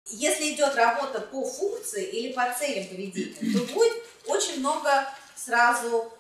если идет работа по функции или по целям поведения, то будет очень много сразу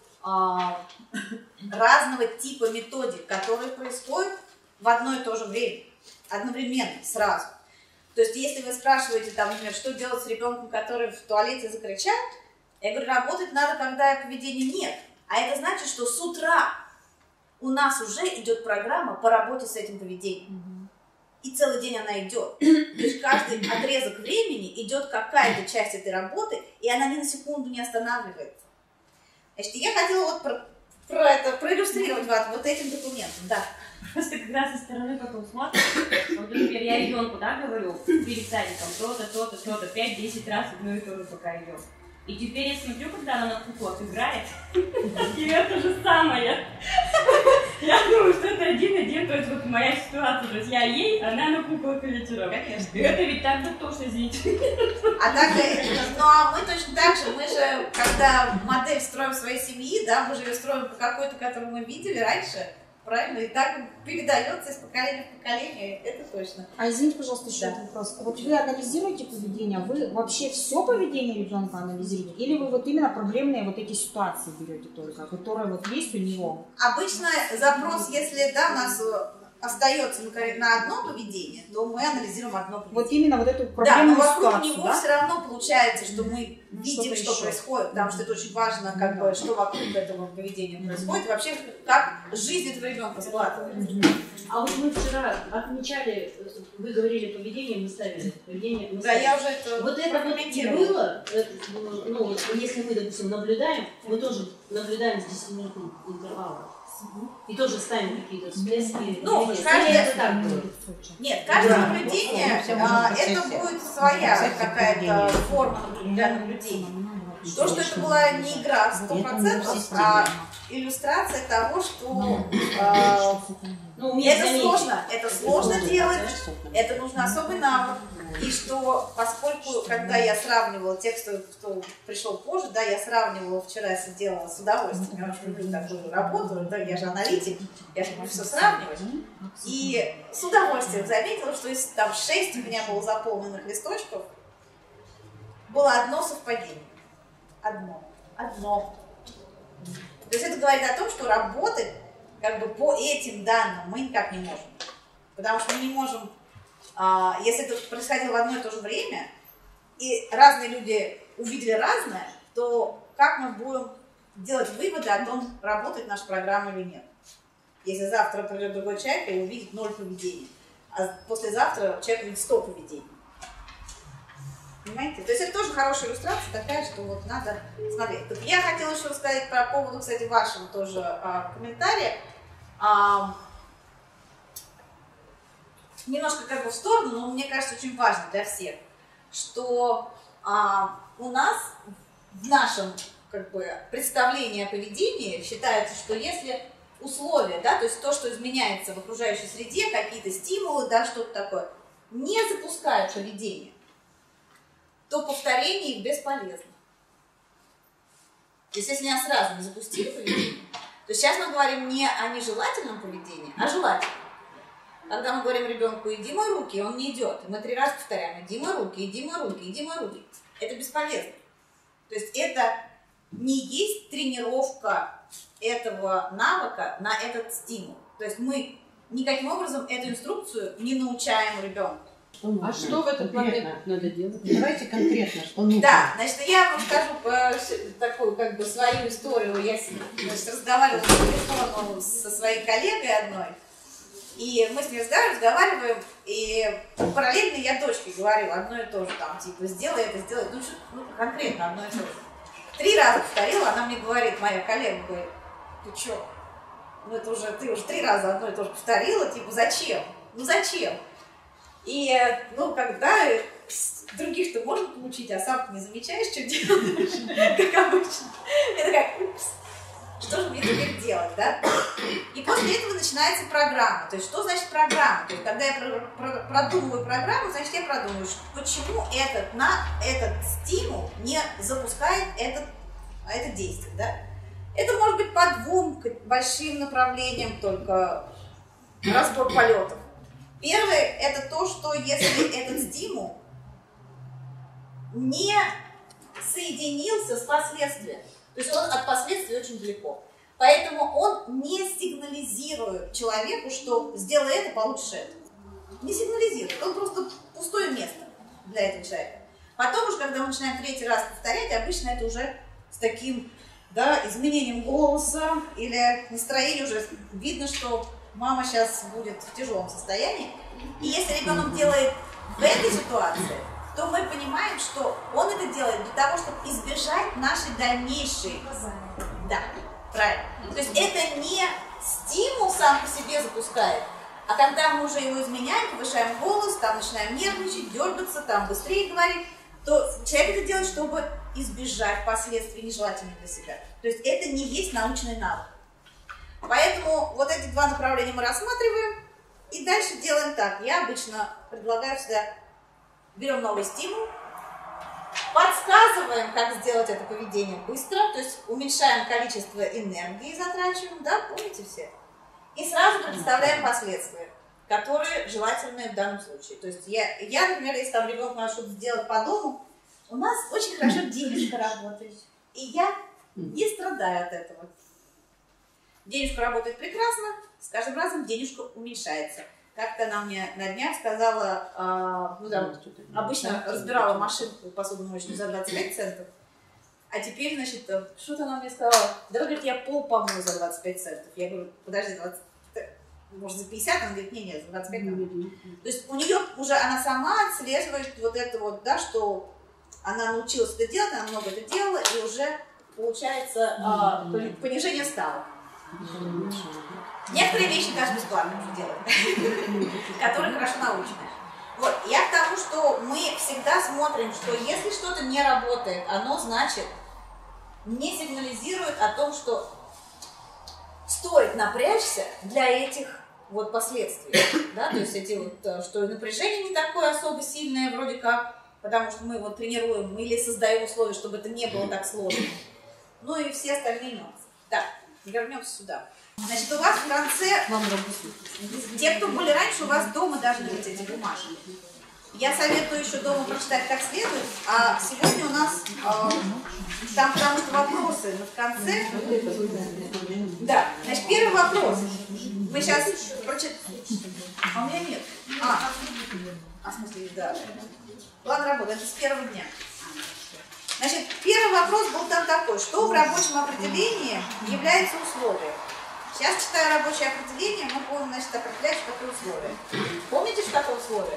разного типа методик, которые происходят в одно и то же время, одновременно, сразу. То есть, если вы спрашиваете, там, например, что делать с ребенком, который в туалете закричал, я говорю, работать надо, когда поведения нет. А это значит, что с утра у нас уже идет программа по работе с этим поведением. И целый день она идет. То есть каждый отрезок времени идет какая-то часть этой работы, и она ни на секунду не останавливается. Значит, я хотела вот проиллюстрировать вот этим документом. Да. Просто когда со стороны потом смотришь, вот, например, я ребенку, да, говорю, перед садиком, то-то, то-то, то-то, 5-10 раз одно и то же пока идет. И теперь я смотрю, когда она на куклах играет, и это же самое. Я думаю, что это один, то есть вот моя ситуация, то есть я ей, она на куклах вечером. Конечно. Это ведь так же тоже, извините. А так, ну а мы точно так же, мы же, когда модель строим своей семьи, да, мы же ее строим по какой-то, которую мы видели раньше, правильно? И так передается из поколения в поколение, это точно. А извините, пожалуйста, еще один вопрос. Вот вы анализируете поведение, вы вообще все поведение ребенка анализируете? Или вы вот именно проблемные вот эти ситуации берете только, которые вот есть у него? Обычно запрос, если, да, у нас остается на одно поведение, то мы анализируем одно поведение. Вот именно вот эту проблемную ситуацию, да? Но вокруг него да? все равно получается, что мы видим, что еще происходит, потому что это очень важно, как бы, что вокруг этого поведения происходит, и вообще, как жизнь этого ребенка складывается. А вот мы вчера отмечали, вы говорили поведение, мы ставили поведение. Да, я уже это вот это вот и было, ну, если мы, допустим, наблюдаем, мы тоже наблюдаем с 10-минутным интервалом. И тоже ставим какие-то всплески. Ну, нет, каждое наблюдение, это будет своя какая-то форма для наблюдения. То, что это была не игра 100%, а иллюстрация того, что это сложно делать, это нужно особый навык. И что, поскольку, когда я сравнивала тех, кто пришел позже, да, я сравнивала, вчера сидела с удовольствием, я очень люблю такую работу, да, я же аналитик, я же люблю все сравнивать. И с удовольствием заметила, что из там 6 у меня было заполненных листочков, было одно совпадение. Одно. То есть это говорит о том, что работать как бы по этим данным мы никак не можем. Потому что мы не можем, если это происходило в одно и то же время, и разные люди увидели разное, то как мы будем делать выводы о том, работает наша программа или нет? Если завтра придет другой человек и увидит 0 поведений, а послезавтра человек увидит 100 поведений. Понимаете? То есть это тоже хорошая иллюстрация такая, что вот надо смотреть. Тут я хотела еще рассказать по поводу, кстати, вашего тоже комментария. Немножко как бы в сторону, но мне кажется, очень важно для всех, что у нас в нашем как бы представлении о поведении считается, что если условия, да, то есть то, что изменяется в окружающей среде, какие-то стимулы, да, что-то такое, не запускают поведение, то повторение их бесполезно. То есть если я сразу не запустила поведение, то сейчас мы говорим не о нежелательном поведении, а желательном. Когда мы говорим ребенку, иди мой руки, он не идет. И мы 3 раза повторяем, иди мой руки, иди мой руки, иди мой руки. Это бесполезно. То есть это не есть тренировка этого навыка на этот стимул. То есть мы никаким образом эту инструкцию не научаем ребенка. А что в этом момент надо делать? Давайте конкретно, что нужно. Да, значит, я вам скажу такую как бы свою историю. Я разговаривала по телефону со своей коллегой одной, и мы с ней разговариваем, и параллельно я дочке говорю одно и то же, там, типа, сделай это, сделай, ну конкретно одно и то же. 3 раза повторила, она мне говорит, моя коллега говорит, ты что? Ну это уже, ты уже 3 раза одно и то же повторила, типа, зачем? Ну зачем? И, ну, когда других-то можно получить, а сам ты не замечаешь, что делаешь, как обычно. Я такая, упс, что же мне теперь делать, да? И после этого начинается программа. То есть, что значит программа? То есть, когда я продумываю программу, значит, я продумываю, почему этот стимул не запускает это действие, да? Это может быть по 2 большим направлениям только разбор полетов. Первое – это то, что если этот стимул не соединился с последствием. То есть он от последствий очень далеко. Поэтому он не сигнализирует человеку, что сделай это, получишь это. Не сигнализирует. Он просто пустое место для этого человека. Потом уж, когда мы начинаем третий раз повторять, обычно это уже с таким, да, изменением голоса или настроения уже видно, что мама сейчас будет в тяжелом состоянии. И если ребенок делает в этой ситуации, то мы понимаем, что он это делает для того, чтобы избежать нашей дальнейшей. Да, правильно. То есть это не стимул сам по себе запускает, а когда мы уже его изменяем, повышаем голос, там начинаем нервничать, дергаться, там быстрее говорить, то человек это делает, чтобы избежать последствий нежелательных для себя. То есть это не есть научный навык. Поэтому вот эти два направления мы рассматриваем и дальше делаем так. Я обычно предлагаю всегда, берем новый стимул, подсказываем, как сделать это поведение быстро, то есть уменьшаем количество энергии, затрачиваем, да, помните все? И сразу представляем последствия, которые желательны в данном случае. То есть я, например, если там ребенок надо что-то сделать по дому, у нас очень хорошо денежка работает. И я не страдаю от этого. Денежка работает прекрасно, с каждым разом денежка уменьшается. Как-то она мне на днях сказала, обычно разбирала машинку посудомоечную за 25 центов, а теперь, значит, что-то она мне сказала, давай, говорит, я пол помою за 25 центов. Я говорю, подожди, 20, может, за 50? Она говорит, нет, за 25 надо. То есть у нее уже, она сама отслеживает вот это вот, да, что она научилась это делать, она много это делала, и уже получается понижение ставок. Некоторые вещи даже бесплатно уже делают, которые хорошо научены. Вот, я к тому, что мы всегда смотрим, что если что-то не работает, оно, значит, не сигнализирует о том, что стоит напрячься для этих вот последствий. Да? То есть эти вот, что напряжение не такое особо сильное, вроде как, потому что мы вот тренируем или создаем условия, чтобы это не было так сложно. Ну и все остальные нюансы. Так, вернемся сюда. Значит, у вас в конце, те, кто были раньше, у вас дома должны быть эти бумажки. Я советую еще дома прочитать как следует, а сегодня у нас там, потому что вопросы в конце. Да, значит, первый вопрос. Мы сейчас прочитаем. А у меня нет. В смысле, да. План работы, это с первого дня. Значит, первый вопрос был там такой, что в рабочем определении является условием. Сейчас, читая рабочее определение, мы будем, значит, определять, что такое условие. Помните, что такое условие?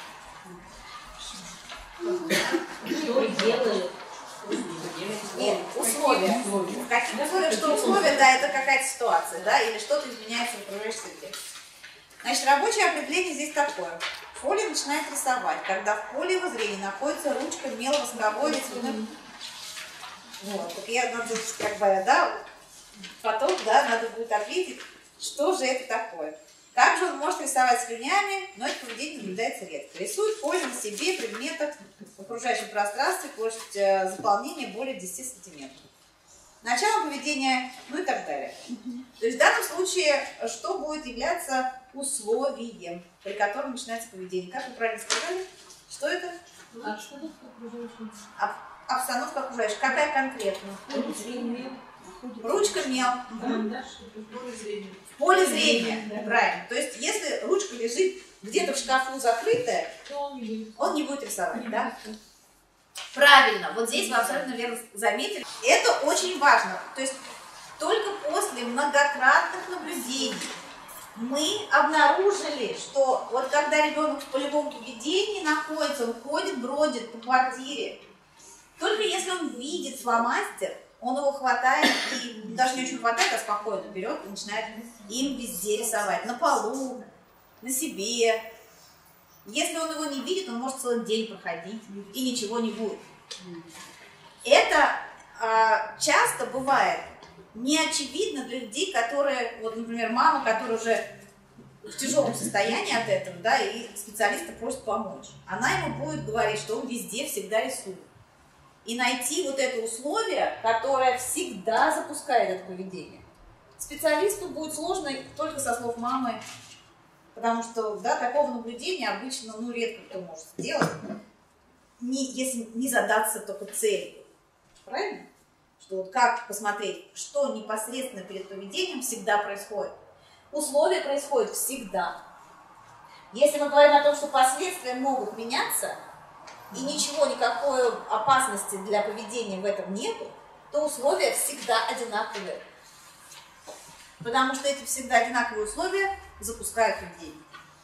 Что делает? Нет, условия. В каких условиях, что условия, да, это какая-то ситуация, да, или что-то изменяется в окружающей среде. Значит, рабочее определение здесь такое. Фолия начинает рисовать, когда в поле его зрения находится ручка, мел, восковой или цветной. Вот, так я надо, как бы, да, потом, да, надо будет ответить, что же это такое. Также он может рисовать слюнями, но это поведение наблюдается редко. Рисует поле на себе, предметах в окружающем пространстве, площадь заполнения более 10 сантиметров. Начало поведения, ну и так далее. То есть в данном случае, что будет являться условием, при котором начинается поведение? Как вы правильно сказали? Что это? Обстановка окружающая. Обстановка окружающая. Какая конкретно? Ручка, мел. В поле зрения. Правильно. То есть если ручка лежит где-то в шкафу закрытая, он не будет рисовать, да? Правильно. Вот здесь вы абсолютно верно заметили. Это очень важно. То есть только после многократных наблюдений мы обнаружили, что вот когда ребенок в полевом поведении находится, он ходит, бродит по квартире, только если он видит фломастер, он его хватает, и даже не очень хватает, а спокойно берет и начинает им везде рисовать. На полу, на себе. Если он его не видит, он может целый день проходить, и ничего не будет. Это часто бывает не очевидно для людей, которые, вот, например, мама, которая уже в тяжелом состоянии от этого, да, и специалиста просит помочь. Она ему будет говорить, что он везде всегда рисует. И найти вот это условие, которое всегда запускает это поведение. Специалисту будет сложно только со слов мамы, потому что, да, такого наблюдения обычно, ну, редко кто может сделать. если не задаться только целью. Правильно? Что вот как посмотреть, что непосредственно перед поведением всегда происходит. Условия происходят всегда. Если мы говорим о том, что последствия могут меняться, и ничего, никакой опасности для поведения в этом нету, то условия всегда одинаковые. Потому что эти всегда одинаковые условия запускают поведение.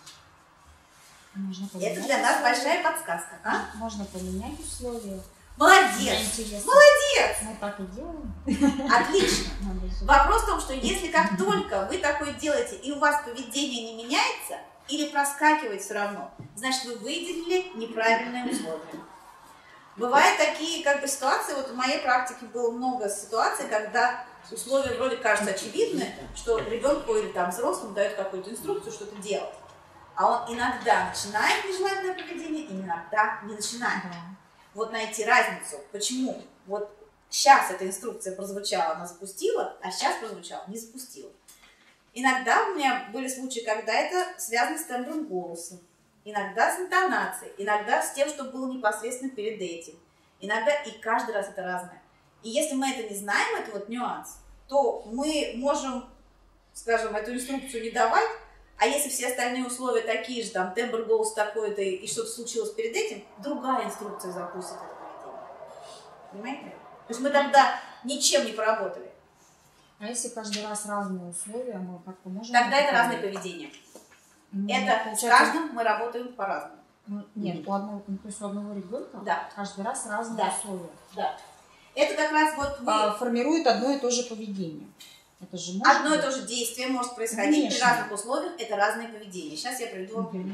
Это для нас большая подсказка. А? Можно поменять условия. Молодец! Молодец! Мы так и делаем. Отлично! Вопрос в том, что если как только вы такое делаете, и у вас поведение не меняется, или проскакивает все равно, значит, вы выделили неправильные условия. Бывают такие ситуации, вот в моей практике было много ситуаций, когда условия вроде кажутся очевидны, что ребенку или там взрослому дают какую-то инструкцию что-то делать. А он иногда начинает нежелательное поведение, и иногда не начинает. Вот найти разницу. Почему? Вот сейчас эта инструкция прозвучала, она запустила, а сейчас прозвучала, не запустила. Иногда у меня были случаи, когда это связано с тембром голоса, иногда с интонацией, иногда с тем, что было непосредственно перед этим. Иногда, и каждый раз это разное. И если мы это не знаем, это вот нюанс, то мы можем, скажем, эту инструкцию не давать, а если все остальные условия такие же, там, тембр голоса такой-то, и что-то случилось перед этим, другая инструкция запустит это поведение. Понимаете? То есть мы тогда ничем не поработали. А если каждый раз разные условия, мы как-то можем... Тогда это разное поведение. Это с каждым мы работаем по-разному. Нет, у одного, то есть у одного ребенка каждый раз разные условия. Да. Это как раз вот вы... формирует одно и то же поведение. Это же может одно и то же действие может происходить при разных условиях, это разное поведение. Сейчас я приведу вам пример.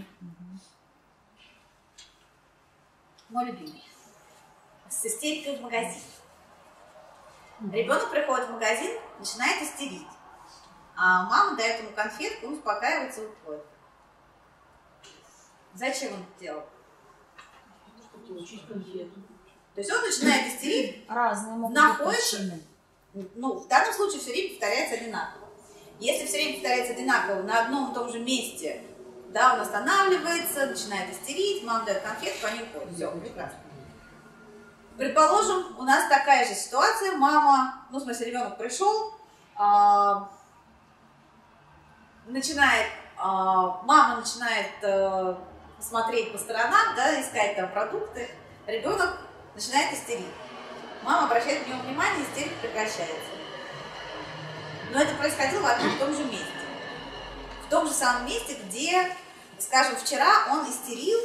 Мой любимый. С истерикой в магазин. Ребенок приходит в магазин, начинает истерить. А мама дает ему конфетку, он успокаивается и уходит. Зачем он это делал? Получить конфету. То есть он начинает истерить, разные находится, в данном случае все время повторяется одинаково. Если все время повторяется одинаково на одном и том же месте, да, он останавливается, начинает истерить, мама дает конфетку, они уходят. Все, прекрасно. Предположим, у нас такая же ситуация, мама, ребенок пришел, мама начинает смотреть по сторонам, да, искать там продукты, ребенок начинает истерить. Мама обращает на него внимание, истерика прекращается. Но это происходило в одном и том же месте. В том же самом месте, где, скажем, вчера он истерил,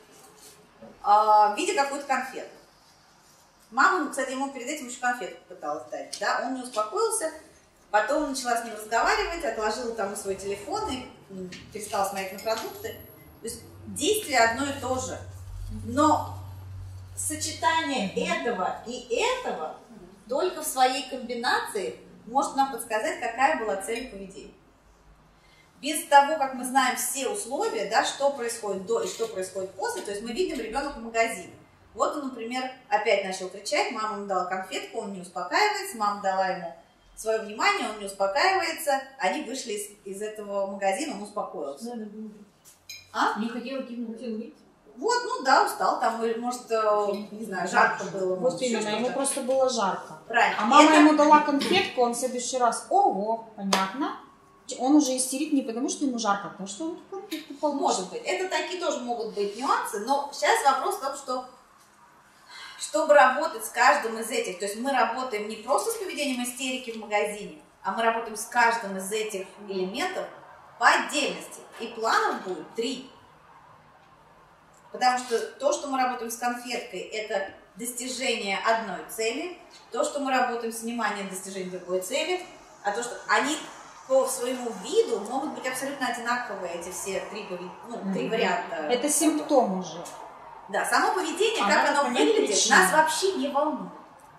видя какую-то конфету. Мама, кстати, ему перед этим еще конфетку пыталась дать, да, он не успокоился, потом начала с ним разговаривать, отложила там свой телефон и перестала смотреть на продукты. То есть действие одно и то же, но сочетание этого и этого только в своей комбинации может нам подсказать, какая была цель поведения. Без того, как мы знаем все условия, да, что происходит до и что происходит после, то есть мы видим ребенка в магазине. Вот он, например, опять начал кричать, мама ему дала конфетку, он не успокаивается, мама дала ему свое внимание, он не успокаивается, они вышли из этого магазина, он успокоился. Не хотела кивнуть, увидеть. Вот, устал там, или, может, не знаю, жарко было. Вот именно, ему просто было жарко. Правильно. А мама ему дала конфетку, он в следующий раз, ого, понятно. Он уже истерит не потому, что ему жарко, а потому что он конфетку получил. Может быть. Это такие тоже могут быть нюансы, но сейчас вопрос в том, что чтобы работать с каждым из этих, то есть мы работаем не просто с поведением истерики в магазине, а мы работаем с каждым из этих элементов по отдельности. И планов будет 3. Потому что то, что мы работаем с конфеткой, это достижение одной цели. То, что мы работаем с вниманием, достижение другой цели. А то, что они по своему виду могут быть абсолютно одинаковые, эти все 3 варианта. Это симптом уже. Да, само поведение, как оно выглядит, нас вообще не волнует.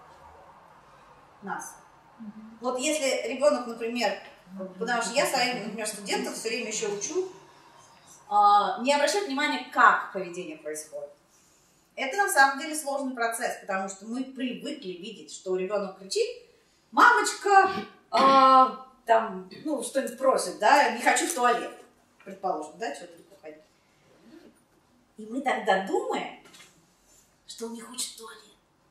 Нас. Вот если ребенок, например, потому что я своим, например, студентов все время еще учу, не обращать внимания, как поведение происходит. Это на самом деле сложный процесс, потому что мы привыкли видеть, что ребенок кричит: мамочка, там, что-нибудь просит, да, не хочу в туалет, предположим, да, что-то уходить. И мы тогда думаем, что он не хочет в туалет.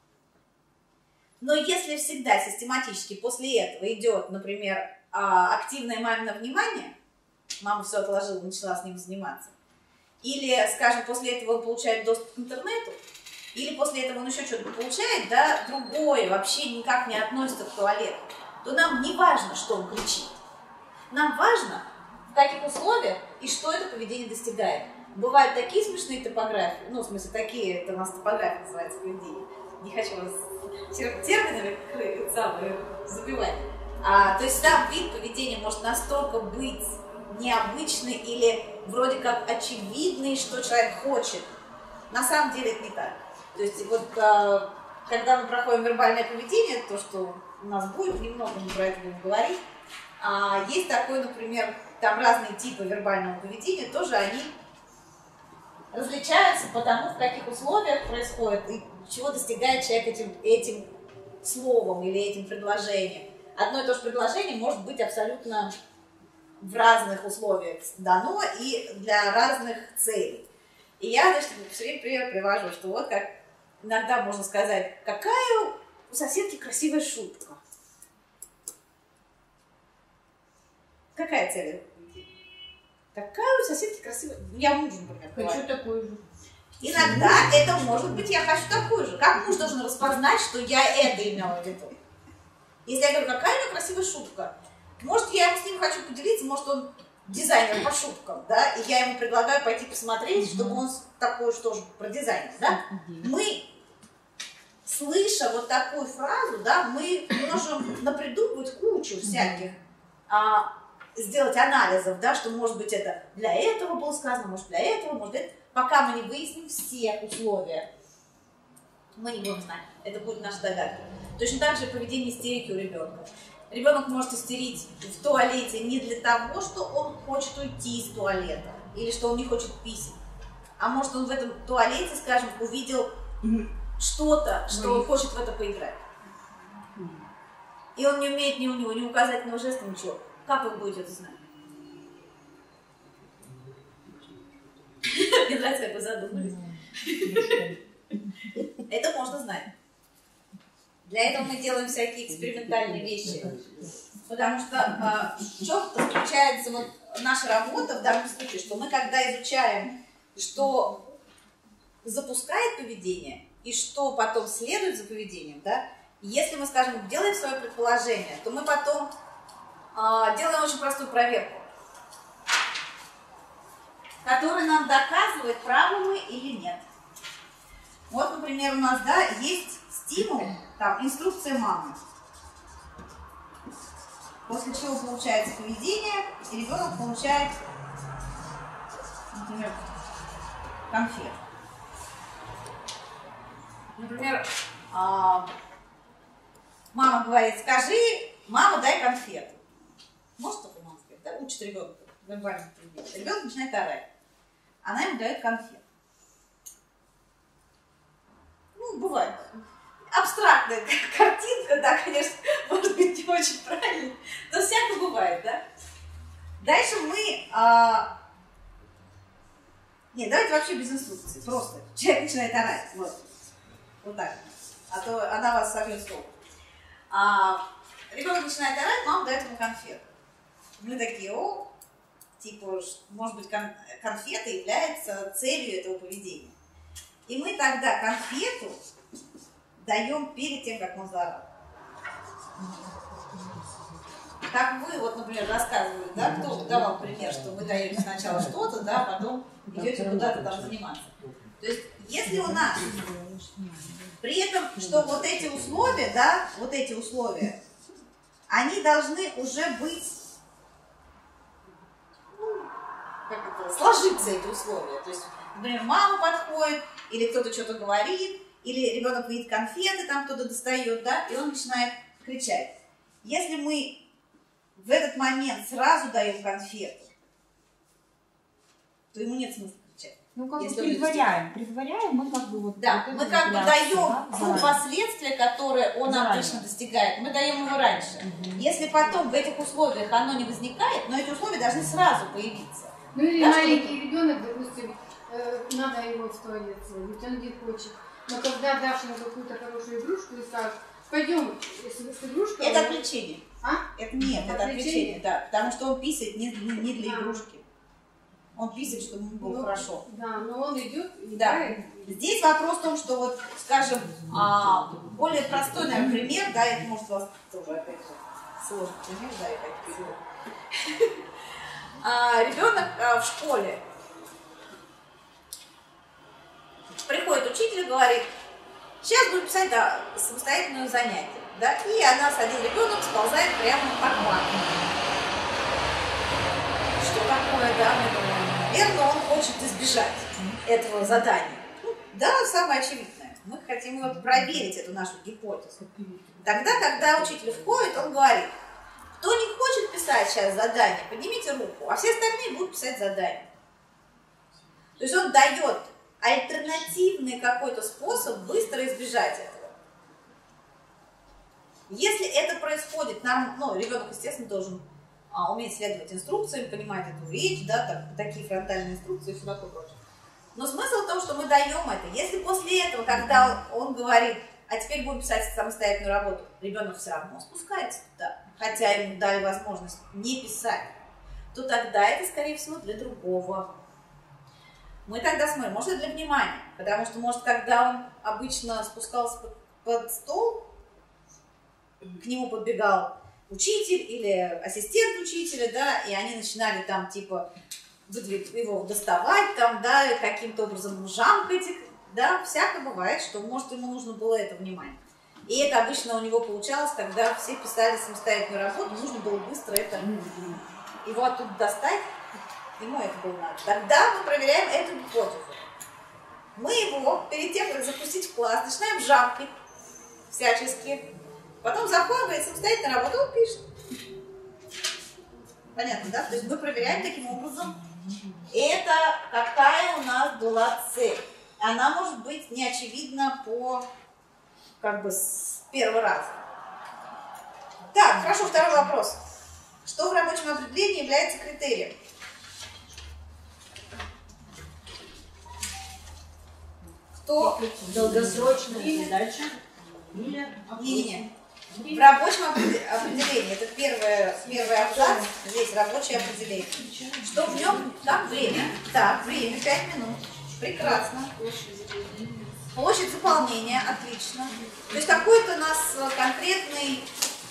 Но если всегда систематически после этого идет, например, активное мамино внимание, мама все отложила, начала с ним заниматься, или, скажем, после этого он получает доступ к интернету, или после этого он еще что-то получает, да, другое вообще никак не относится к туалету, то нам не важно, что он кричит. Нам важно, в каких условиях и что это поведение достигает. Бывают такие смешные топографии, ну, в смысле, такие, это у нас топография называется поведение. Не хочу вас терминами забивать. То есть сам вид поведения может настолько быть необычный или вроде как очевидный, что человек хочет. На самом деле это не так. То есть вот когда мы проходим вербальное поведение, то, что у нас будет, немного мы про это будем говорить, есть такой, например, там разные типы вербального поведения, тоже они различаются по тому, в каких условиях происходит и чего достигает человек этим словом или этим предложением. Одно и то же предложение может быть абсолютно в разных условиях дано и для разных целей. И я, значит, все время пример привожу, что вот как иногда можно сказать, какая у соседки красивая шутка. Какая цель этого поведения? Какая у соседки красивая... Я мужу, например, Хочу такую же. Иногда это может быть, я хочу такую же. Как муж должен распознать, что я это имела в виду? Если я говорю, какая у меня красивая шутка, может, я с ним хочу поделиться, может, он дизайнер по шуткам, да, и я ему предлагаю пойти посмотреть, чтобы он такое же тоже про дизайн, да. Мы, слыша вот такую фразу, да, мы можем напридумывать кучу всяких, сделать анализов, да, что, может быть, это для этого было сказано, может, для этого, может, это, пока мы не выясним все условия. Мы не будем знать, это будет наша догадка. Точно так же поведение истерики у ребенка. Ребенок может истерить в туалете не для того, что он хочет уйти из туалета, или что он не хочет писать, а может он в этом туалете, скажем, увидел что-то, что он хочет в это поиграть. И он не умеет ни у него, ни указательного жеста, ничего. Как вы будете это знать? Мне нравится, как вы задумались. Это можно знать. Для этого мы делаем всякие экспериментальные вещи. Потому что в чем-то заключается вот наша работа в данном случае, что мы когда изучаем, что запускает поведение и что потом следует за поведением, да, если мы, скажем, делаем свое предположение, то мы потом делаем очень простую проверку, которая нам доказывает, правы мы или нет. Вот, например, у нас, да, есть стимул, там, инструкция мамы. После чего получается поведение, и ребенок получает, например, конфет. Например, мама говорит, скажи, мама, дай конфету. Может такой мама сказать, да? Учит ребенка вербальному поведению. Ребенок начинает орать. Она ему дает конфету. Ну, бывает. Абстрактная картинка, да, конечно, может быть, не очень правильная, но всякое бывает, да. Дальше мы... Нет, давайте вообще без инструкции, просто. Человек начинает орать, вот так, а то она вас согнет с толку. Ребенок начинает орать, мама дает ему конфету. Мы такие, типа, может быть, конфета является целью этого поведения. И мы тогда конфету даем перед тем, как он заорал. Как вы, вот, например, рассказывали, да, кто давал пример, что вы даете сначала что-то, да, потом идете куда-то там заниматься. То есть, если у нас при этом, что вот эти условия, да, вот эти условия, они должны уже быть, как это, сложиться эти условия. То есть, например, мама подходит, или кто-то что-то говорит, или ребенок видит конфеты, там кто-то достает, да, и он начинает кричать. Если мы в этот момент сразу даем конфету, то ему нет смысла кричать. Ну, как бы предваряем, мы как бы вот... Да, вот мы как бы даем последствия, которые он заранее обычно достигает, мы даем его раньше. Если потом в этих условиях оно не возникает, но эти условия должны сразу появиться. Ну или да, маленький ребенок, допустим, надо его в туалет сводить, он не хочет. Но когда дашь ему какую-то хорошую игрушку и скажешь, пойдем с игрушкой... Это отвлечение. А? Это нет, это отвлечение, да. Потому что он писает не для игрушки. Он писает, чтобы ему было хорошо. Да, но он идет и Да. играет. Здесь вопрос в том, что вот, скажем, более простой, наверное, пример, да, это может у вас тоже опять же сложный пример, да, я так приведу. Ребенок в школе приходит учитель и говорит, сейчас будем писать самостоятельное занятие, да, и один ребенок сползает прямо в парк. Что такое, да, мы думаем, наверное, он хочет избежать этого задания. Да, самое очевидное. Мы хотим проверить эту нашу гипотезу. Тогда, когда учитель входит, он говорит, кто не хочет писать сейчас задание, поднимите руку, а все остальные будут писать задание. То есть он дает альтернативный какой-то способ быстро избежать этого. Если это происходит, ребенок, естественно, должен уметь следовать инструкциям, понимать эту речь, да, такие фронтальные инструкции и все такое прочее. Но смысл в том, что мы даем это. Если после этого, когда он говорит, а теперь будем писать самостоятельную работу, ребенок все равно спускается туда, хотя ему дали возможность не писать, то тогда это, скорее всего, для другого. Мы тогда смотрим, может, это для внимания, потому что, может, когда он обычно спускался под стол, к нему подбегал учитель или ассистент учителя, да, и они начинали там, типа, его доставать, там, да, каким-то образом жамкать, да, всякое бывает, что, может, ему нужно было это внимание. И это обычно у него получалось, когда все писали самостоятельную работу, нужно было быстро его оттуда достать, ему это было надо. Тогда мы проверяем эту гипотезу. Мы его перед тем, как запустить в класс, начинаем жамкать всячески, потом заходим, говорит, самостоятельная работа, он пишет. Понятно, да? То есть мы проверяем таким образом. Это какая у нас была цель. Она может быть не очевидна с первого раза. Так, хорошо, второй вопрос. Что в рабочем определении является критерием? Кто? Долгосрочно и дальше? Не. В рабочем определении, это первый абзац, здесь рабочее определение. Что в нем? Там время. Так, время 5 минут. Прекрасно. Площадь заполнения, отлично. То есть какой-то у нас конкретный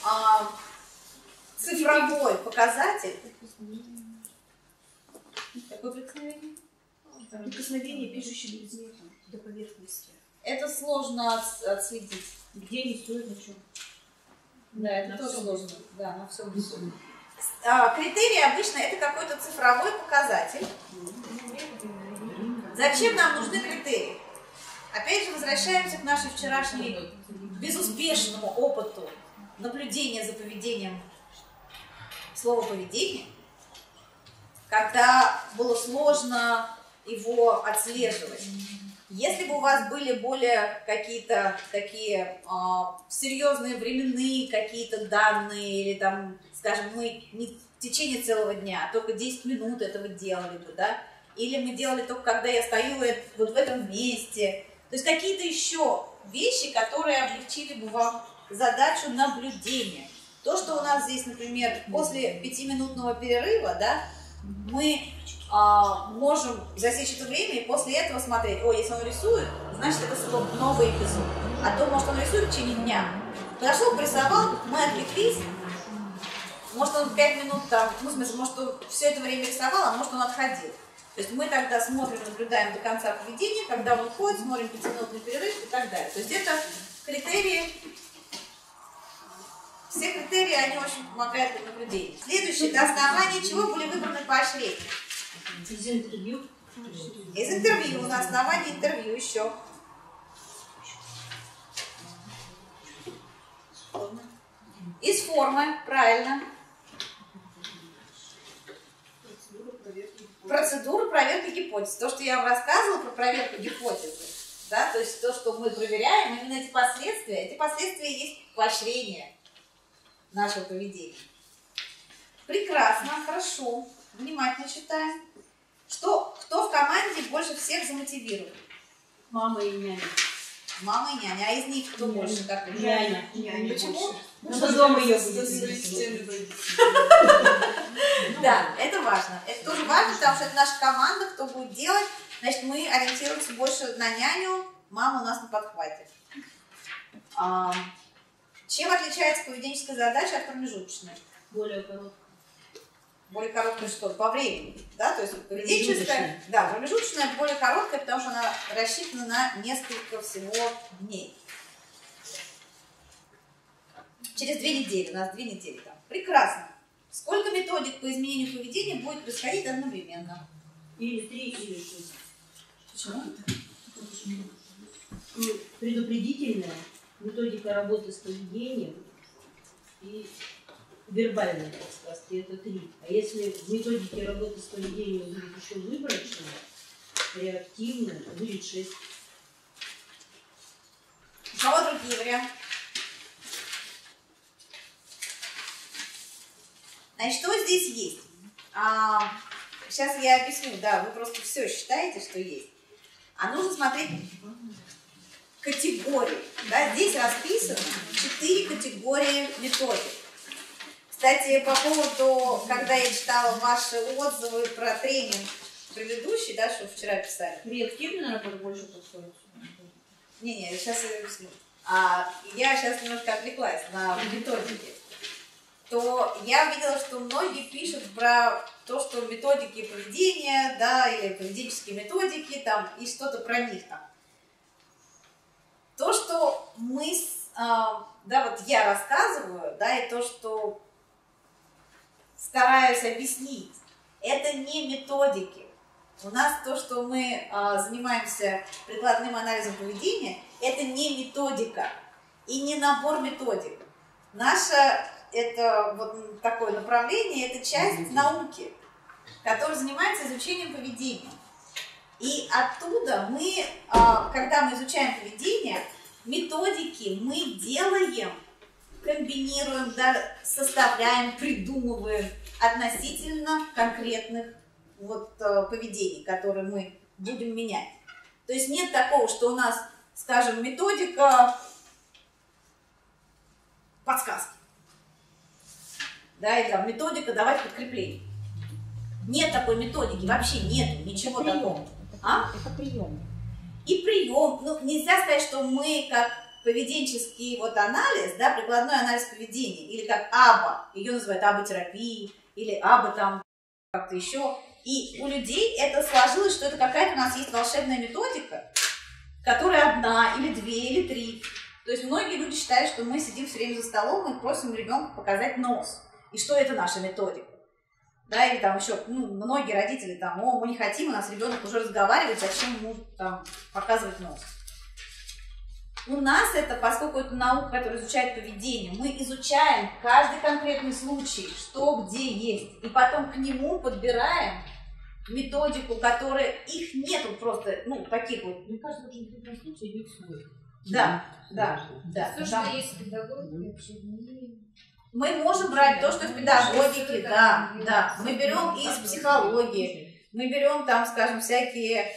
цифровой показатель. Какое прикосновение? Прикосновение пишущего предмета до поверхности. Это сложно отследить. Где рисует, на чем? Да, это тоже сложно. Да, на всем рисует. Критерий обычно это какой-то цифровой показатель. Зачем нам нужны критерии? Опять же, возвращаемся к нашей вчерашней безуспешному опыту наблюдения за поведением слова поведение, когда было сложно его отслеживать. Если бы у вас были более какие-то такие серьезные временные какие-то данные, или там, скажем, мы не в течение целого дня, а только 10 минут этого делали бы, да, или мы делали только когда я стою вот в этом месте, то есть какие-то еще вещи, которые облегчили бы вам задачу наблюдения. То, что у нас здесь, например, после 5-минутного перерыва, да, мы можем засечь это время и после этого смотреть, если он рисует, значит, это новый эпизод. А то, может, он рисует в течение дня. Подошел, порисовал, мы отвлеклись, может, он 5 минут там, может, он все это время рисовал, а может, он отходил. То есть мы тогда смотрим, наблюдаем до конца поведения, когда он уходит, смотрим 5-минутный перерыв и так далее. То есть это критерии, все критерии, они очень помогают для наблюдения. Следующее, на основании чего были выбраны поощрения? Из интервью. Из интервью, на основании интервью еще. Из формы, правильно. Процедура проверки гипотез. То, что я вам рассказывала про проверку гипотезы, да, то есть то, что мы проверяем, именно эти последствия есть поощрение нашего поведения. Прекрасно, хорошо. Внимательно читаем. Кто в команде больше всех замотивирует? Мама и няня. Мама и няня. А из них кто больше? Как вы? Няня. Почему? Кто дома ее будет? Да, это важно. Это тоже важно, потому что это наша команда, кто будет делать. Значит, мы ориентируемся больше на няню, мама у нас на подхвате. Чем отличается поведенческая задача от промежуточной? Более короткая. Более короткая что? По времени. Да? То есть поведенческая, да, промежуточная более короткая, потому что она рассчитана на несколько всего дней. Через 2 недели, у нас 2 недели там. Прекрасно. Сколько методик по изменению поведения будет происходить одновременно? Или 3, или 6. Почему? Предупредительная методика работы с поведением и вербальная подсказки – это 3. А если в методике работы с поведением будет еще выборочная, реактивная, то будет 6. У кого другие варианты? Значит, что здесь есть? Сейчас я объясню, да, вы просто все считаете, что есть. А нужно смотреть категории. Да? Здесь расписано 4 категории методик. Кстати, по поводу, когда я читала ваши отзывы про тренинг предыдущий, да, что вчера писали. Реактивная работа больше подходит. Не-не, сейчас я объясню. Я сейчас немножко отвлеклась на методики. То я видела, что многие пишут про то, что методики поведения, да, или поведенческие методики, там, и что-то про них там. То, что мы, да, вот я рассказываю, да, и то, что стараюсь объяснить, это не методики. У нас то, что мы занимаемся прикладным анализом поведения, это не методика и не набор методик. Наше это вот такое направление, это часть науки, которая занимается изучением поведения. И оттуда мы, когда мы изучаем поведение, методики мы делаем, комбинируем, да, составляем, придумываем относительно конкретных вот поведений, которые мы будем менять. То есть нет такого, что у нас, скажем, методика подсказки. Да, или там методика давать подкрепление. Нет такой методики, вообще нет ничего такого. Это прием. И прием. Ну, нельзя сказать, что мы как поведенческий вот анализ, да, прикладной анализ поведения, или как АБА, ее называют АБА-терапией, или АБА там как-то еще. И у людей это сложилось, что это какая-то у нас есть волшебная методика, которая 1, или 2, или 3. То есть многие люди считают, что мы сидим все время за столом и просим ребенка показать нос. И что это наша методика. Да, или там еще, многие родители там, мы не хотим, у нас ребенок уже разговаривает, зачем ему там показывать нос. У нас это, поскольку это наука, которая изучает поведение, мы изучаем каждый конкретный случай, что где есть, и потом к нему подбираем методику, которая, их нету просто, таких вот. Мне кажется, очень конкретный случай идет свой. Да. То, что есть в педагогике, вообще мы можем брать то, что в педагогике, да. Мы берем из психологии, мы берем там, скажем, всякие,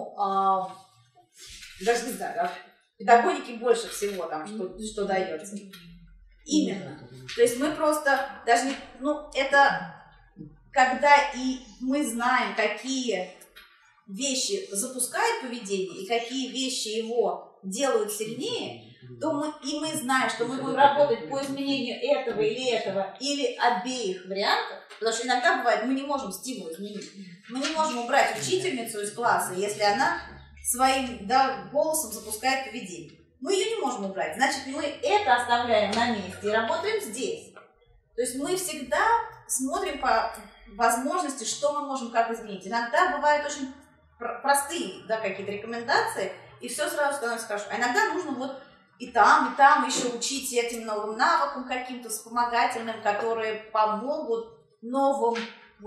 даже не знаю, да, в педагогике больше всего там, что дается. Именно. То есть мы просто даже не, это когда и мы знаем, какие вещи запускают поведение и какие вещи его делают сильнее, то мы знаем, что мы будем работать по изменению этого, или обеих вариантов, потому что иногда бывает, мы не можем стимул изменить. Мы не можем убрать учительницу из класса, если она своим голосом запускает поведение. Мы ее не можем убрать, значит, мы это оставляем на месте и работаем здесь. То есть мы всегда смотрим по возможности, что мы можем как изменить. Иногда бывают очень простые какие-то рекомендации, и все сразу становится хорошо. А иногда нужно и там еще учить этим новым навыкам каким-то вспомогательным, которые помогут новому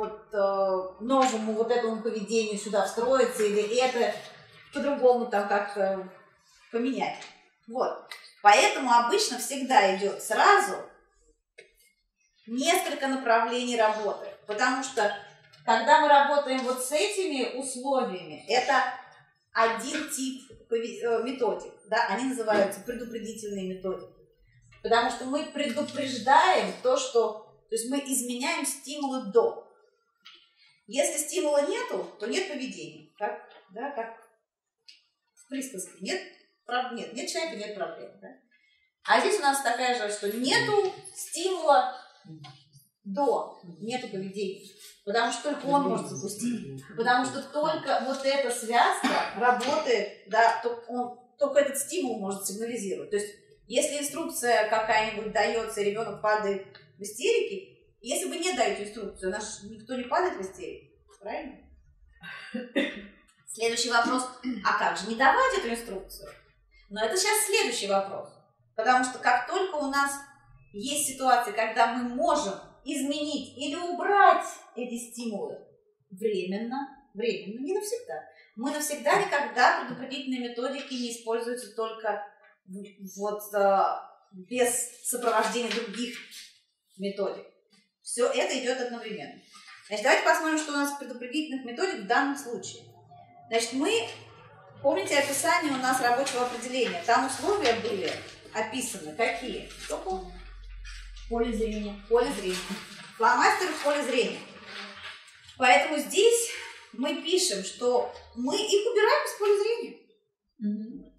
этому поведению сюда встроиться, или это по-другому там как-то поменять. Вот. Поэтому обычно всегда идет сразу несколько направлений работы. Потому что, когда мы работаем с этими условиями, это один тип методик, да, они называются предупредительные методики, потому что мы предупреждаем то есть мы изменяем стимулы до. Если стимула нету, то нет поведения, как в присказке, нет человека, нет проблем, да? А здесь у нас такая же, что нету стимула до, нету поведения. Потому что только он может запустить. Потому что только вот эта связка работает, да, только этот стимул может сигнализировать. То есть, если инструкция какая-нибудь дается, и ребенок падает в истерике, если вы не даете инструкцию, никто не падает в истерике. Правильно? Следующий вопрос. А как же не давать эту инструкцию? Но это сейчас следующий вопрос. Потому что как только у нас есть ситуация, когда мы можем изменить или убрать эти стимулы временно, не навсегда. Мы навсегда никогда предупредительные методики не используются только без сопровождения других методик. Все это идет одновременно. Значит, давайте посмотрим, что у нас в предупредительных методик в данном случае. Значит, помните описание у нас рабочего определения? Там условия были описаны. Какие? Кто помнит? Поле зрения. Поле зрения. Фломастеры в поле зрения. Поэтому здесь мы пишем, что мы их убираем из поля зрения.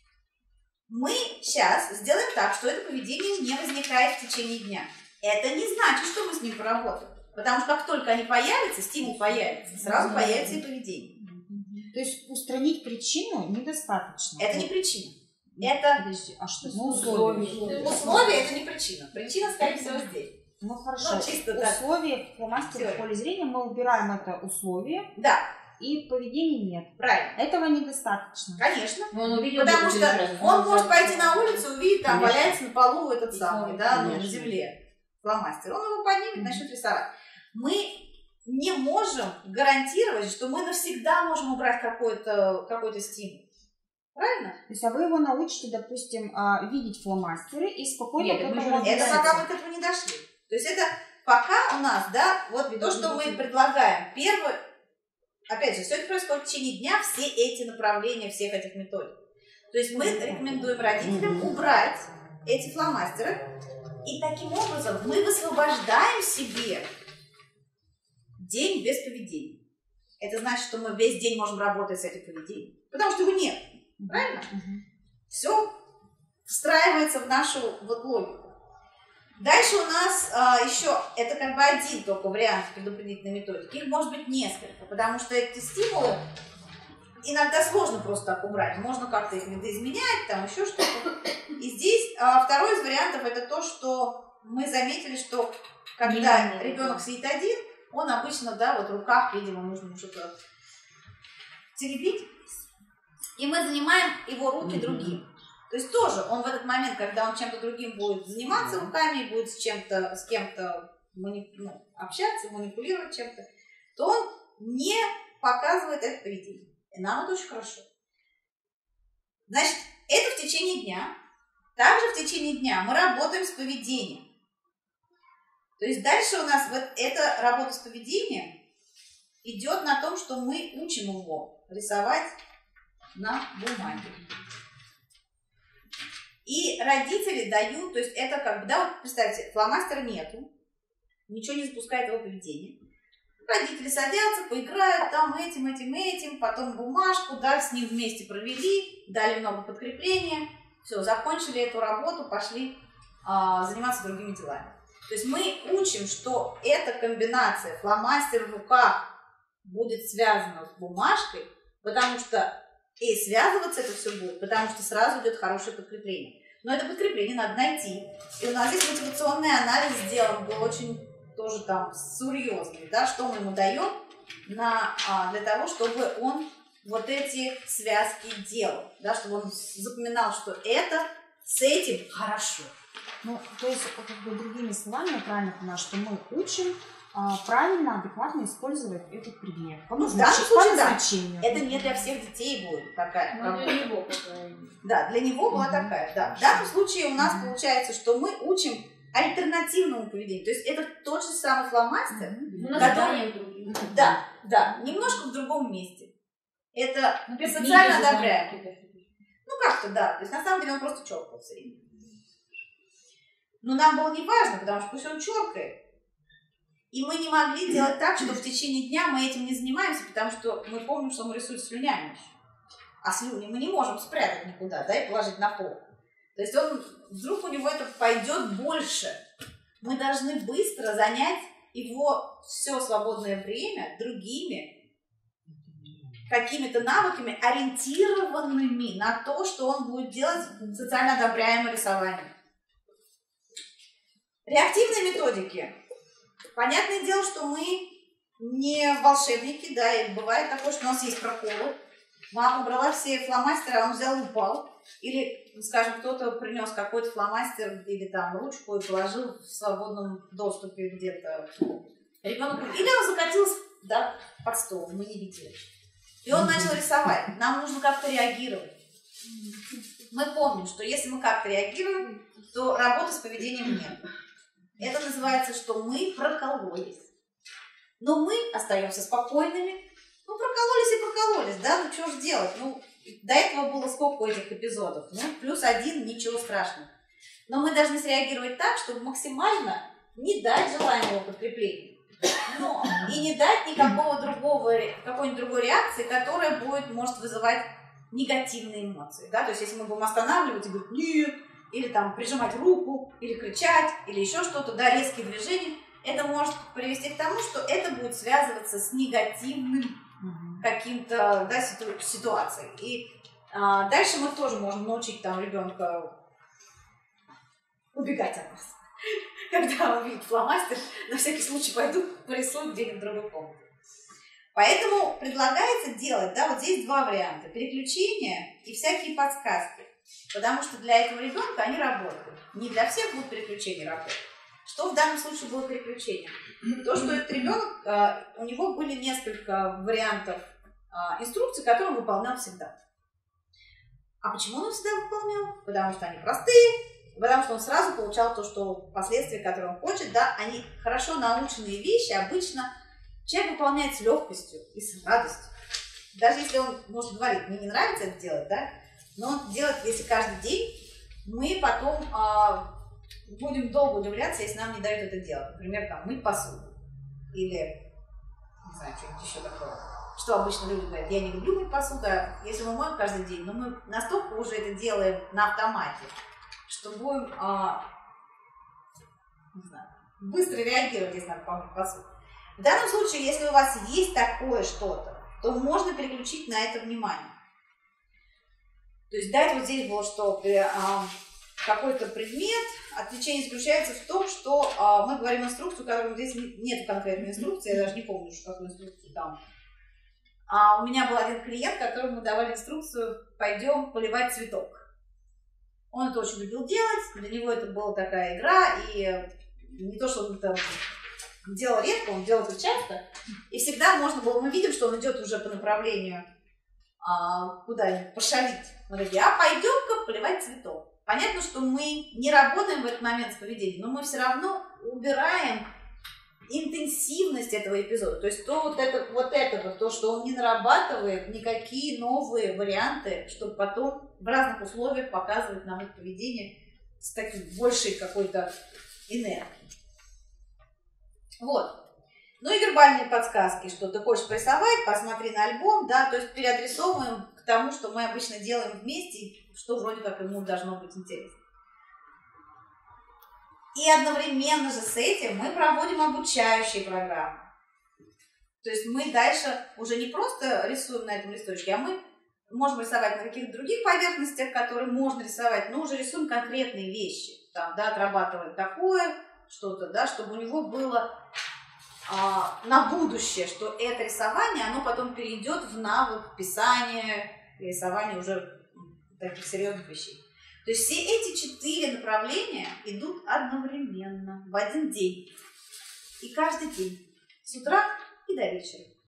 Мы сейчас сделаем так, что это поведение не возникает в течение дня. Это не значит, что мы с ним поработаем. Потому что как только они появятся, стимул появится, сразу появится и поведение. То есть устранить причину недостаточно. Это не причина. Это Подожди, а что? Условия. Условия это не причина. Причина, скорее всего, здесь. Ну хорошо. Чисто условия фломастера в поле зрения, мы убираем это условие. Да. И поведения нет. Правильно. Этого недостаточно. Конечно. Увидел, потому что он может пойти на улицу, увидеть, там валяется на полу этот самый, да, на земле фломастер. Он его поднимет, начнет рисовать. Мы не можем гарантировать, что мы навсегда можем убрать какой-то стимул. Правильно? То есть, а вы его научите, допустим, видеть фломастеры и спокойно Нет, это пока мы к этому не дошли. То есть это пока у нас, да, вот то, что мы предлагаем. Первое, опять же, все это происходит в течение дня, все эти направления, всех этих методик. То есть мы рекомендуем родителям убрать эти фломастеры, и таким образом мы высвобождаем себе день без поведения. Это значит, что мы весь день можем работать с этим поведением, потому что его нет. Правильно? Все встраивается в нашу логику. Дальше у нас еще, это как бы один только вариант предупредительной методики. Их может быть несколько, потому что эти стимулы иногда сложно просто так убрать. Можно как-то их видоизменять, там еще что-то. И здесь второй из вариантов это то, что мы заметили, что когда ребенок сидит один, он обычно, да, вот в руках, видимо, нужно что-то теребить. И мы занимаем его руки другим. То есть тоже он в этот момент, когда он чем-то другим будет заниматься руками, будет с кем-то общаться, манипулировать чем-то, то он не показывает это поведение. И нам это очень хорошо. Значит, это в течение дня. Также в течение дня мы работаем с поведением. То есть дальше у нас вот эта работа с поведением идет на том, что мы учим его рисовать на бумаге. И родители дают, то есть это как бы, да, вот представьте, фломастера нету, ничего не запускает его поведение. Родители садятся, поиграют там этим, потом бумажку, да, с ним вместе провели, дали много подкрепления, все, закончили эту работу, пошли заниматься другими делами. То есть мы учим, что эта комбинация фломастер в руках будет связана с бумажкой, потому что и связываться это все будет, потому что сразу идет хорошее подкрепление. Но это подкрепление надо найти. И у нас здесь мотивационный анализ сделан был очень тоже там серьезный, да, что мы ему даем для того, чтобы он вот эти связки делал, да, чтобы он запоминал, что это с этим хорошо. Ну, то есть, как бы другими словами, я правильно понимаю, что мы учим правильно, адекватно использовать этот предмет. В данном случае, да. Значению. Это не для всех детей будет такая. Но для него какая. Да, для него была такая, да. В данном случае у нас получается, что мы учим альтернативному поведению. То есть это тот же самый фломастер, который... Да, немножко в другом месте. Это Ну, социально одобряемо. Ну, как-то, да. То есть, на самом деле, он просто чёркал все время. Но нам было не важно, потому что пусть он чёркает. И мы не могли делать так, что в течение дня мы этим не занимаемся, потому что мы помним, что он рисует слюнями еще. А слюни мы не можем спрятать никуда, да, и положить на пол. То есть вдруг у него это пойдет больше. Мы должны быстро занять его все свободное время другими какими-то навыками, ориентированными на то, что он будет делать социально одобряемое рисование. Реактивные методики. Понятное дело, что мы не волшебники, да, и бывает такое, что у нас есть проколы. Мама брала все фломастеры, а он взял и упал. Или, скажем, кто-то принес какой-то фломастер или там ручку и положил в свободном доступе где-то. Ребенок, или он закатился, да, под стол, мы не видели. И он начал рисовать. Нам нужно как-то реагировать. Мы помним, что если мы как-то реагируем, то работы с поведением нет. Это называется, что мы прокололись. Но мы остаемся спокойными. Ну, прокололись и прокололись, да? Ну, что же делать? Ну, до этого было сколько этих эпизодов? Ну, +1, ничего страшного. Но мы должны среагировать так, чтобы максимально не дать желаемого подкрепления. Но и не дать какой-нибудь другой реакции, которая может вызывать негативные эмоции. Да? То есть, если мы будем останавливать и говорить «нет», или там прижимать руку, или кричать, или еще что-то, да, резкие движения, это может привести к тому, что это будет связываться с негативным каким-то, да, ситуацией. И дальше мы тоже можем научить там ребенка убегать от нас. Когда он видит фломастер, на всякий случай пойду порисую где-нибудь в другой комнате. Поэтому предлагается делать, да, вот здесь два варианта. Переключения и всякие подсказки. Потому что для этого ребенка они работают. Не для всех будут переключения работать. Что в данном случае было переключением? То, что этот ребенок, у него были несколько вариантов инструкций, которые он выполнял всегда. А почему он их всегда выполнял? Потому что они простые, потому что он сразу получал то, что последствия, которые он хочет, да, они хорошо наученные вещи, обычно человек выполняет с легкостью и с радостью. Даже если он может говорить, мне не нравится это делать, да, но он делает, если каждый день, мы потом будем долго удивляться, если нам не дают это делать. Например, там, мыть посуду. Или, не знаю, что-нибудь еще такое. Что обычно люди говорят, я не люблю мыть посуду, если мы моем каждый день, но мы настолько уже это делаем на автомате, что будем, не знаю, быстро реагировать, если надо помыть посуду. В данном случае, если у вас есть такое что-то, то можно переключить на это внимание. То есть дать вот здесь было, что какой-то предмет, отвлечение заключается в том, что мы говорим инструкцию, которую здесь нет конкретной инструкции, я даже не помню, какую инструкцию там. У меня был один клиент, которому мы давали инструкцию, пойдем поливать цветок. Он это очень любил делать, для него это была такая игра, и не то, что он это делал редко, он делал это часто, и всегда можно было, мы видим, что он идет уже по направлению куда-нибудь пошалить. Мы такие, пойдем-ка поливать цветок. Понятно, что мы не работаем в этот момент с поведением, но мы все равно убираем интенсивность этого эпизода. То есть то, что он не нарабатывает никакие новые варианты, чтобы потом в разных условиях показывать нам это поведение с такой большей какой-то энергией. Вот. Ну и вербальные подсказки, что ты хочешь порисовать, посмотри на альбом, да, то есть переадресовываем к тому, что мы обычно делаем вместе, что вроде как ему должно быть интересно. И одновременно же с этим мы проводим обучающие программы. То есть мы дальше уже не просто рисуем на этом листочке, а мы можем рисовать на каких-то других поверхностях, которые можно рисовать, но уже рисуем конкретные вещи. Там, да, отрабатываем такое, что-то, да, чтобы у него было на будущее, что это рисование, оно потом перейдет в навык писания, рисования уже таких серьезных вещей. То есть все эти 4 направления идут одновременно, в один день. И каждый день, с утра и до вечера.